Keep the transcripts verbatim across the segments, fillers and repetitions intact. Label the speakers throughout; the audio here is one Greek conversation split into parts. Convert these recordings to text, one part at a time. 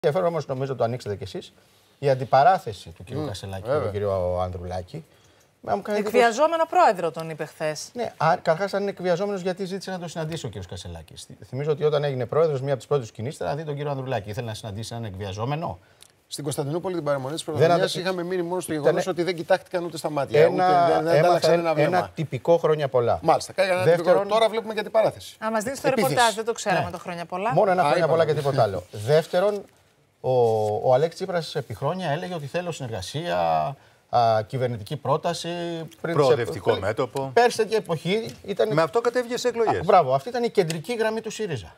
Speaker 1: Ενδιαφέρον όμως, νομίζω το ανοίξετε κι εσείς, η αντιπαράθεση του κ. Mm, Κασελάκη με τον κ. Ανδρουλάκη.
Speaker 2: Εκβιαζόμενο πρόεδρο τον είπε χθες.
Speaker 1: Ναι, καταρχάς, αν είναι εκβιαζόμενος, γιατί ζήτησε να τον συναντήσει ο κ. Κασελάκη. Θυμίζω ότι όταν έγινε πρόεδρος, μία από τις πρώτες κινήσεις ήταν να δει τον κ. Ανδρουλάκη. Ήθελε να συναντήσει έναν εκβιαζόμενο.
Speaker 3: Στην Κωνσταντινούπολη την παραμονή της πρωτοβουλίας είχαμε μείνει μόνο στο γεγονός ότι δεν κοιτάχτηκαν ούτε στα μάτια.
Speaker 1: Ένα,
Speaker 3: ούτε, δεν έμαθα, ένα,
Speaker 1: ένα τυπικό χρόνια πολλά.
Speaker 3: Μάλιστα. Ένα Δεύτερον, τυπικό. Τώρα βλέπουμε και την παράθεση.
Speaker 2: Α, μας δίνεις το ρεπορτάζ, δεν το ξέραμε ναι. το χρόνια πολλά.
Speaker 1: Μόνο ένα χρόνια πολλά και τίποτα άλλο. Δεύτερον, ο, ο Αλέξης Τσίπρας επί χρόνια έλεγε ότι θέλω συνεργασία, α, κυβερνητική πρόταση.
Speaker 4: Προοδευτικό μέτωπο.
Speaker 1: Πέρσι τέτοια εποχή ήταν.
Speaker 4: Με αυτό κατέβηκε σε εκλογές.
Speaker 1: Α, μπράβο, αυτή ήταν η κεντρική γραμμή του ΣΥΡΙΖΑ.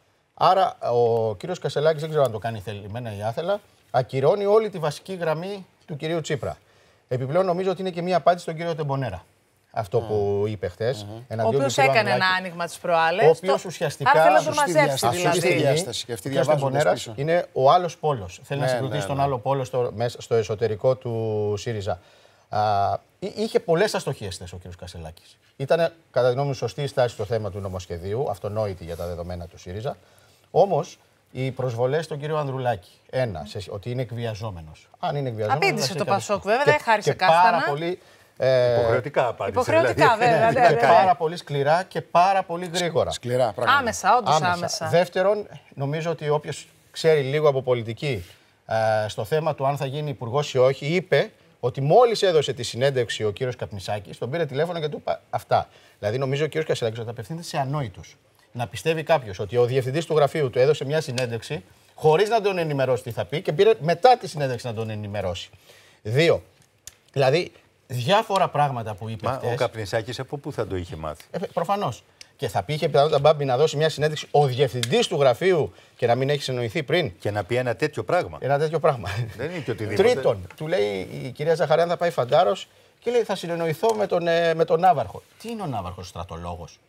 Speaker 1: Άρα ο κύριος Κασελάκης, δεν ξέρω αν το κάνει θελημένα ή άθελα, ακυρώνει όλη τη βασική γραμμή του κυρίου Τσίπρα. Επιπλέον, νομίζω ότι είναι και μία απάντηση στον κύριο Τεμπονέρα. Αυτό mm. που είπε χθες.
Speaker 2: Mm-hmm. Ο οποίος έκανε ένα άνοιγμα τις προάλλες.
Speaker 1: Ο οποίος ουσιαστικά.
Speaker 2: Άρα θέλει να τον μαζέψει,
Speaker 3: δηλαδή.
Speaker 2: Αυτή
Speaker 3: τη διάσταση. Και αυτή η
Speaker 1: Τεμπονέρας είναι ο άλλος πόλος. Θέλει
Speaker 3: ναι,
Speaker 1: να συγκροτήσει
Speaker 3: ναι,
Speaker 1: τον
Speaker 3: ναι.
Speaker 1: άλλο πόλο στο, στο εσωτερικό του ΣΥΡΙΖΑ. Α, είχε πολλές αστοχίες χθες ο κ. Κασελάκης. Ήταν, κατά τη γνώμη μου, σωστή η στάση στο θέμα του νομοσχεδίου, αυτονόητη για τα δεδομένα του ΣΥΡΙΖΑ. Όμως, οι προσβολές στον κύριο Ανδρουλάκη. Ένα, σε, ότι είναι εκβιαζόμενος. Αν είναι εκβιαζόμενος.
Speaker 2: Απήντησε το Πασόκ, βέβαια, δεν χάρισε κάστανα.
Speaker 1: Πάρα πολύ. Ε,
Speaker 4: υποχρεωτικά απάντησε.
Speaker 2: Υποχρεωτικά,
Speaker 4: δηλαδή.
Speaker 2: βέβαια. Ναι, ναι, ναι.
Speaker 1: Πάρα πολύ σκληρά και πάρα πολύ γρήγορα.
Speaker 3: Σκληρά, πράγματι.
Speaker 2: Άμεσα, όντως άμεσα. άμεσα.
Speaker 1: Δεύτερον, νομίζω ότι όποιος ξέρει λίγο από πολιτική ε, στο θέμα του αν θα γίνει υπουργός ή όχι, είπε ότι μόλις έδωσε τη συνέντευξη ο κύριος Καπνισάκης, τον πήρε τηλέφωνο και του είπε αυτά. Δηλαδή, νομίζω ο κύριος Κασελάκης ότι απευθύνεται σε ανόητους. Να πιστεύει κάποιος ότι ο διευθυντής του γραφείου του έδωσε μια συνέντευξη χωρίς να τον ενημερώσει τι θα πει και πήρε μετά τη συνέντευξη να τον ενημερώσει. Δύο. Δηλαδή, διάφορα πράγματα που είπε.
Speaker 4: Μα
Speaker 1: χτες,
Speaker 4: ο Καπνισάκης από πού θα το είχε μάθει.
Speaker 1: Ε, προφανώς. Και θα πει, είχε πιθανότητα Μπάμπη να δώσει μια συνέντευξη ο διευθυντής του γραφείου και να μην έχει συνοηθεί πριν.
Speaker 4: Και να πει ένα τέτοιο πράγμα.
Speaker 1: Ένα τέτοιο πράγμα.
Speaker 4: Δεν είναι και οτιδήποτε.
Speaker 1: Τρίτον, του λέει η κυρία Ζαχαριάν θα πάει φαντάρος και λέει θα συνεννοηθώ με τον, με τον Ναύαρχο. Τι είναι ο Ναύαρχος, στρατολόγος?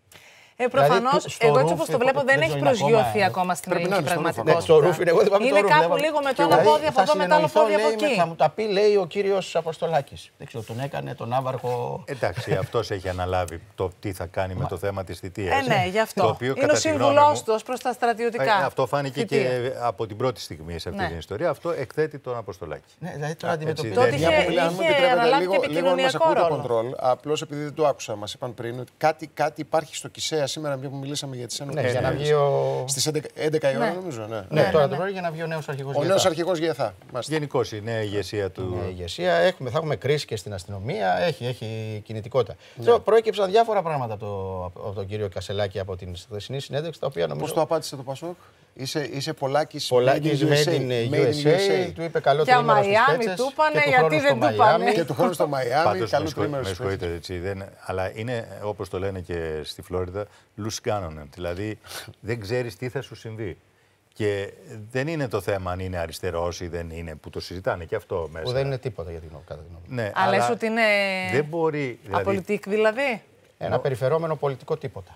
Speaker 2: Ε, προφανώς, δηλαδή, εγώ έτσι όπως το βλέπω δεν έχει προσγειωθεί ακόμα στην ελληνική πραγματικότητα.
Speaker 1: Στο ρούφ είναι, εγώ δεν
Speaker 2: είναι
Speaker 1: το
Speaker 2: κάπου λίγο με το ένα πόδι από εδώ, με το άλλο πόδι από εκεί.
Speaker 1: Θα μου τα πει, λέει ο κύριος Αποστολάκης. Δεν ξέρω, τον έκανε τον Ναύαρχο.
Speaker 4: Εντάξει, αυτός έχει αναλάβει το τι θα κάνει με το θέμα της θητείας.
Speaker 2: Ε, ναι, γι' αυτό. Είναι ο σύμβουλός του ως προς τα στρατιωτικά.
Speaker 4: Αυτό φάνηκε και από την πρώτη στιγμή σε αυτή την ιστορία. Αυτό εκθέτει τον Αποστολάκη.
Speaker 1: Ναι, δηλαδή τώρα αντιμετωπίζει.
Speaker 2: Τότε είχε αναλάβει και επικοινωνιακό ρόλο.
Speaker 3: Απλώς επειδή δεν το άκουσα, μας είπαν πριν ότι κάτι υπάρχει στο Κισέα σήμερα, μια που μιλήσαμε για τις ένοπλες.
Speaker 1: Ναι, για να βγει ο...
Speaker 3: Στις έντεκα η ώρα, ναι. νομίζω. Ναι,
Speaker 1: ναι, ναι τώρα ναι, το πρωί για να βγει ο νέος αρχηγός.
Speaker 3: Ο νέος αρχηγός ΓΕΘΑ.
Speaker 4: Γενικώς η νέα ηγεσία του.
Speaker 1: Η ηγεσία, έχουμε, θα έχουμε κρίση και στην αστυνομία, έχει, έχει κινητικότητα. Ναι. Προέκυψαν διάφορα πράγματα από, το, από τον κύριο Κασελάκη από την χθεσινή συνέντευξη, τα οποία νομίζω.
Speaker 3: Πώς το απάντησε το Πασόκ? Είσαι, είσαι Πολάκης
Speaker 1: Πολάκης made in γιου ες έι, του είπε καλό τρίμηνο στις Πέτσες.
Speaker 2: Του είπανε, γιατί δεν του είπανε.
Speaker 3: Και του χρόνου στο Μαϊάμι, καλό τρίμηνο στις
Speaker 4: Πέτσες. Με συγχωρείτε, αλλά είναι, όπως το λένε και στη Φλόριδα, loose cannon. Δηλαδή δεν ξέρεις τι θα σου συμβεί. Και δεν είναι το θέμα αν είναι αριστερός ή δεν είναι, που το συζητάνε και αυτό μέσα.
Speaker 1: Που δεν είναι τίποτα για την κατά τη γνώμη.
Speaker 2: Ναι, αλλά λες ότι είναι
Speaker 4: δεν μπορεί, δηλαδή...
Speaker 2: απολυτικ δηλαδή.
Speaker 1: Ένα περιφερόμενο πολιτικό τίποτα.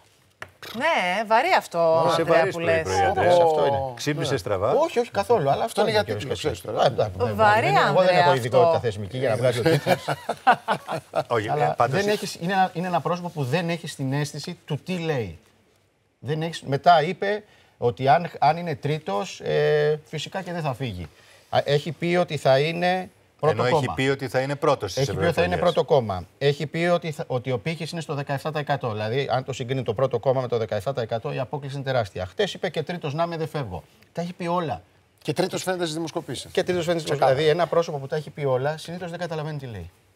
Speaker 2: Ναι, βαρύ αυτό, Ανδρέα, που λες.
Speaker 1: Αυτό είναι.
Speaker 4: Ξύπνησε στραβά.
Speaker 1: Όχι, όχι καθόλου, αλλά αυτό είναι
Speaker 3: γιατί
Speaker 1: το
Speaker 3: ξέρεις
Speaker 2: τώρα. Βαρύ, Ανδρέα.
Speaker 1: Εγώ δεν έχω ειδικότητα θεσμική για να βγάζει ο τίτλος.
Speaker 4: Όχι,
Speaker 1: είναι ένα πρόσωπο που δεν έχει την αίσθηση του τι λέει. Μετά είπε ότι αν είναι τρίτος, φυσικά και δεν θα φύγει. Έχει πει ότι θα είναι.
Speaker 4: Πρώτο Ενώ κόμμα. Έχει πει ότι θα είναι πρώτος στις
Speaker 1: Έχει πει ότι θα είναι πρώτο κόμμα. Έχει πει ότι, θα, ότι ο πύχης είναι στο δεκαεπτά τοις εκατό. Δηλαδή, αν το συγκρίνει το πρώτο κόμμα με το δεκαεπτά τοις εκατό, η απόκληση είναι τεράστια. Χτες είπε και τρίτος να είμαι, δεν φεύγω. Τα έχει πει όλα.
Speaker 3: Και τρίτος φαίνεται στις δημοσκοπήσεις.
Speaker 1: Και τρίτος φαίνεται στις δημοσκοπήσεις. Δηλαδή, ένα πρόσωπο που τα έχει πει όλα, συνήθως δεν καταλαβαίνει τι λέει.